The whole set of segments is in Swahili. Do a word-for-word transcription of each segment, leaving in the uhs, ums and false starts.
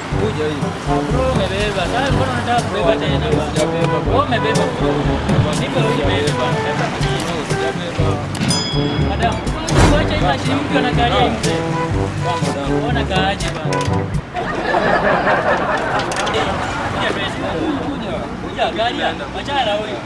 Kuja hii. Bro, umebeba. Sasa mbona unataka kubeba tena bwana? Sijabeba. Wewe umebeba. Nipe wewe bwana. Sijabeba. Madam, wacha hiyo mashini mtu anakalia mzee. Kwa madam. Ona kaaje bwana. Kuja basi. Kuja. Kuja gari anda. Achana wewe.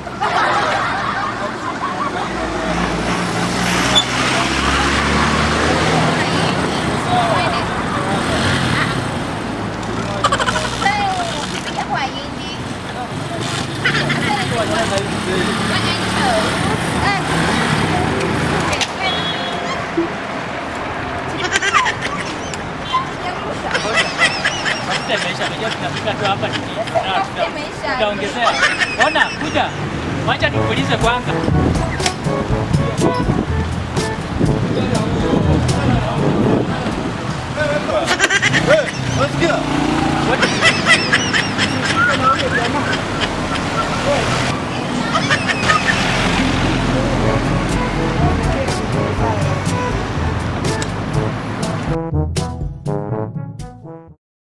Tunafika tu hapa tutaongezea. Ona, kuja. Wacha tupulize kwanza.